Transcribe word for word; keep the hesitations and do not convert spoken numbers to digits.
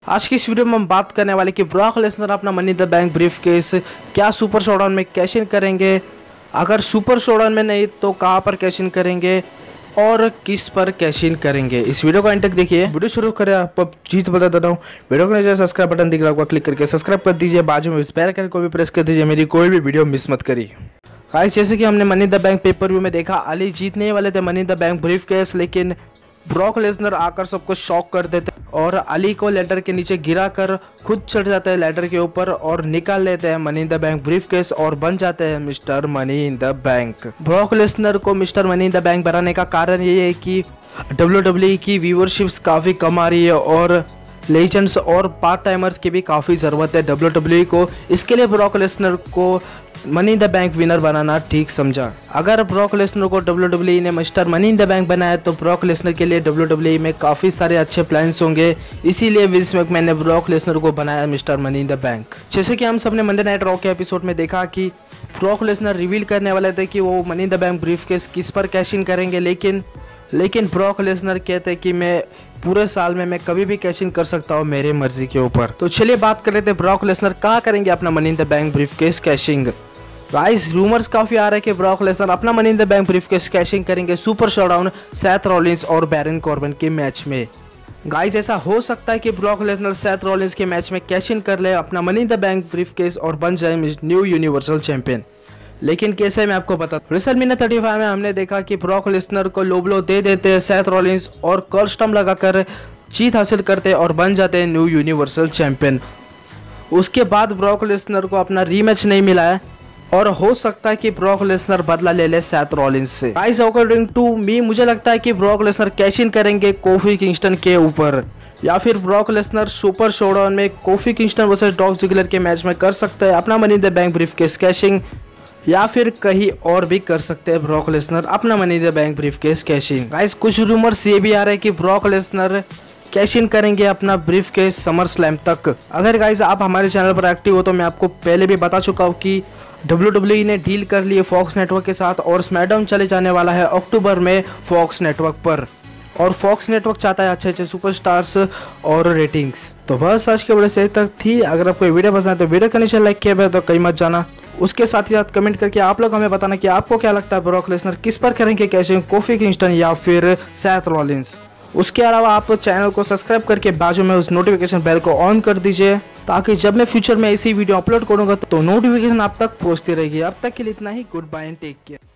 आज की इस वीडियो में हम बात करने वाले कि ब्रॉक लेसनर अपना money in the bank brief case क्या सुपर शोडाउन में कैश इन करेंगे, अगर सुपर शोडाउन में नहीं तो कहां पर कैश इन करेंगे और किस पर कैश इन करेंगे। इस वीडियो को एंड तक देखिए। वीडियो शुरू करें आपको चीज बता देता हूँ। वीडियो को नीचे सब्सक्राइब बटन दिख रहा होगा, क्लिक करके सब्सक्राइब कर दीजिए, बाजू में उस बेल आइकन को भी प्रेस कर दीजिए, मेरी कोई भी वीडियो मिस मत करिए। गाइस जैसे कि हमने money in the bank pay per view में देखा, अली जीतने वाले थे money in the bank brief case, लेकिन ब्रॉक लेसनर आकर सबको शॉक कर देते और अली को लैडर के नीचे गिरा कर खुद चढ़ जाते हैं लैडर के ऊपर और निकाल लेते हैं money in the bank brief case और बन जाते हैं mister money in the bank. Brock Lesnar को mister money in the bank बनाने का कारण ये है कि डब्ल्यू डब्ल्यू ई की व्यूअरशिप्स काफ़ी कम आ रही है और लेजेंड्स और पार्ट टाइमर्स की भी काफ़ी ज़रूरत है डब्ल्यू डब्ल्यू ई को। इसके लिए ब्रॉक लेसनर को money in the bank winner बनाना ठीक समझा। अगर ब्रॉक लेसनर को डब्ल्यू डब्ल्यू ई ने mister money in the bank बनाया तो ब्रॉक लेसनर के लिए डब्ल्यू डब्ल्यू ई में काफ़ी सारे अच्छे प्लान्स होंगे, इसीलिए विंस मैकमैन ने ब्रॉक लेसनर को बनाया mister money in the bank. जैसे कि हम सबने मंडे नाइट रॉ के एपिसोड में देखा कि ब्रॉक लेसनर रिवील करने वाले थे कि वो money in the bank brief case किस पर कैश इन करेंगे, लेकिन लेकिन ब्रॉक लेसनर कहते हैं कि मैं पूरे साल में मैं कभी भी कैश इन कर सकता हूँ मेरे मर्जी के ऊपर। तो चलिए बात कर लेते हैं ब्रॉक लेसनर कहाँ करेंगे अपना money in the bank brief case cashing. Guys rumours काफी आ रहे हैं कि ब्रॉक लेसनर अपना money in the bank brief case cashing करेंगे सुपर शोडाउन सेथ रॉलिंस और बैरन कॉर्बिन के मैच में। गाइस ऐसा हो सकता है कि ब्रॉक लेसनर सेथ रॉलिंस के मैच में कैश इन कर ले अपना money in the bank brief case और बन जाए न्यू यूनिवर्सल चैंपियन। लेकिन कैसे मैं आपको बता रेसलमेनिया पैंतीस में हमने देखा कि ब्रॉक लेसनर को लो ब्लो दे देते हैं सेथ रॉलिंस और कर्ल स्टम्प लगाकर जीत हासिल करते और बन जाते हैं न्यू यूनिवर्सल चैंपियन। उसके बाद ब्रॉक लेसनर को अपना रीमैच नहीं मिला है और हो सकता है कि ब्रॉक लेसनर बदला ले ले सेथ रॉलिंस से। गाइस अकॉर्डिंग टू मी मुझे लगता है कि ब्रॉक लेसनर कैश इन करेंगे कोफी किंगस्टन के ऊपर, या फिर ब्रॉक लेसनर सुपर शोडाउन में Kofi Kingston versus Dolph Ziggler के मैच में कर सकते हैं अपना money in the bank brief case cashing, या फिर कहीं और भी कर सकते हैं ब्रॉक लेसनर अपना money in the bank brief case cashing. Guys कुछ रूमर्स ये भी आ रहे हैं कि ब्रॉक लेसनर कैश इन करेंगे अपना ब्रीफ केस समर स्लैम तक। अगर गाइस आप हमारे चैनल पर एक्टिव हो तो मैं आपको पहले भी बता चुका हूँ कि डब्ल्यू डब्ल्यू ई ने डील कर ली है फॉक्स नेटवर्क के साथ और स्मैकडाउन चले जाने वाला है अक्टूबर में फॉक्स नेटवर्क पर, और फॉक्स नेटवर्क चाहता है अच्छे अच्छे सुपरस्टार्स और रेटिंग्स। तो बस आज के वीडियो से तक थी। अगर आपको वीडियो पसंद है तो वीडियो का नीचे लाइक किया तो कहीं मत जाना। उसके साथ ही साथ कमेंट करके आप लोग हमें बताना कि आपको क्या लगता है ब्रॉक लेसनर किस पर करेंगे कैशिंग, कोफी किंगस्टन या फिर सेथ रॉलिंस। उसके अलावा आप चैनल को सब्सक्राइब करके बाजू में उस नोटिफिकेशन बेल को ऑन कर दीजिए ताकि जब मैं फ्यूचर में ऐसी वीडियो अपलोड करूंगा तो नोटिफिकेशन आप तक पहुंचती रहेगी। अब तक के लिए इतना ही। Good bye and take care.